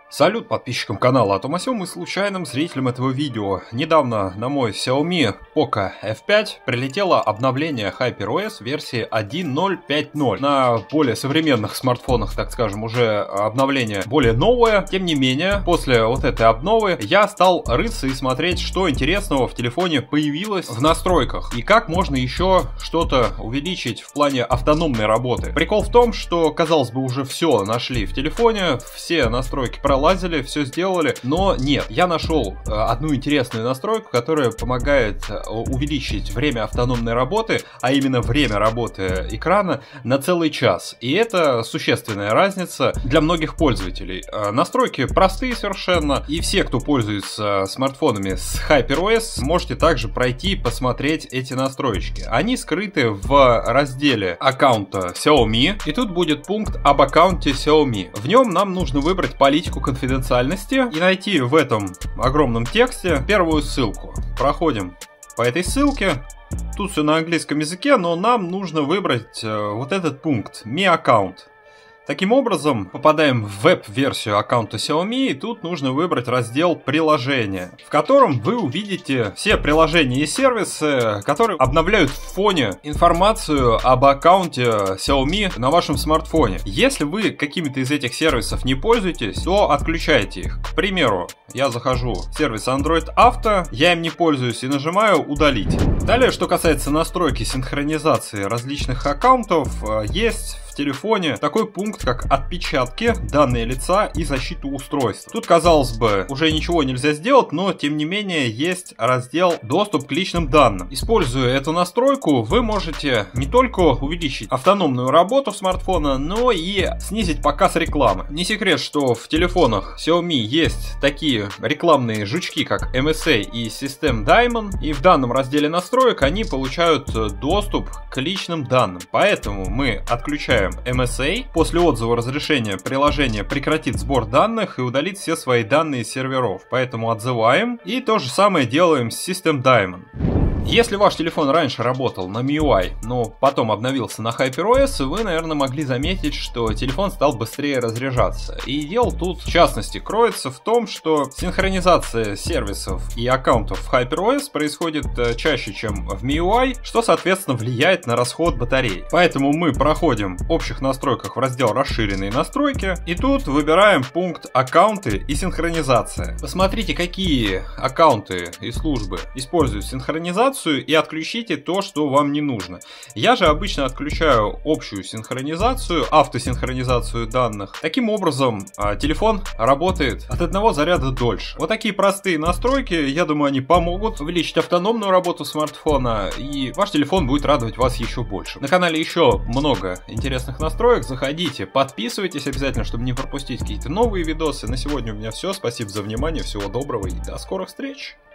Салют подписчикам канала Атомасем и случайным зрителям этого видео. Недавно на мой Xiaomi Poco F5 прилетело обновление HyperOS версии 1.0.5.0. На более современных смартфонах, так скажем, уже обновление более новое. Тем не менее, после вот этой обновы я стал рыться и смотреть, что интересного в телефоне появилось в настройках и как можно еще что-то увеличить в плане автономной работы. Прикол в том, что, казалось бы, уже все нашли в телефоне, все настройки пролазили, все сделали, но нет. Я нашел одну интересную настройку, которая помогает увеличить время автономной работы, а именно время работы экрана на целый час. И это существенная разница для многих пользователей. Настройки простые совершенно, и все, кто пользуется смартфонами с HyperOS, можете также пройти и посмотреть эти настройки. Они скрыты в разделе аккаунта Xiaomi, и тут будет пункт об аккаунте Xiaomi. В нем нам нужно выбрать политику конфиденциальности и найти в этом огромном тексте первую ссылку. Проходим по этой ссылке. Тут все на английском языке, но нам нужно выбрать вот этот пункт «Mi Account». Таким образом, попадаем в веб-версию аккаунта Xiaomi, и тут нужно выбрать раздел «Приложения», в котором вы увидите все приложения и сервисы, которые обновляют в фоне информацию об аккаунте Xiaomi на вашем смартфоне. Если вы какими-то из этих сервисов не пользуетесь, то отключайте их. К примеру, я захожу в сервис Android Auto, я им не пользуюсь и нажимаю «Удалить». Далее, что касается настройки синхронизации различных аккаунтов, есть в телефоне такой пункт, как отпечатки, данные лица и защиту устройств. Тут, казалось бы, уже ничего нельзя сделать, но тем не менее есть раздел «Доступ к личным данным». Используя эту настройку, вы можете не только увеличить автономную работу смартфона, но и снизить показ рекламы. Не секрет, что в телефонах Xiaomi есть такие рекламные жучки, как MSA и System Diamond, и в данном разделе настроек они получают доступ к личным данным. Поэтому мы отключаем MSA. После отзыва разрешения приложение прекратит сбор данных и удалит все свои данные с серверов. Поэтому отзываем. И то же самое делаем с System Diamond. Если ваш телефон раньше работал на MIUI, но потом обновился на HyperOS, вы, наверное, могли заметить, что телефон стал быстрее разряжаться. И дело тут, в частности, кроется в том, что синхронизация сервисов и аккаунтов в HyperOS происходит чаще, чем в MIUI, что, соответственно, влияет на расход батареи. Поэтому мы проходим в общих настройках в раздел «Расширенные настройки», и тут выбираем пункт «Аккаунты и синхронизация». Посмотрите, какие аккаунты и службы используют синхронизацию, и отключите то, что вам не нужно. Я же обычно отключаю общую синхронизацию, автосинхронизацию данных. Таким образом, телефон работает от одного заряда дольше. Вот такие простые настройки, я думаю, они помогут увеличить автономную работу смартфона, и ваш телефон будет радовать вас еще больше. На канале еще много интересных настроек. Заходите, подписывайтесь обязательно, чтобы не пропустить какие-то новые видосы. На сегодня у меня все. Спасибо за внимание, всего доброго и до скорых встреч!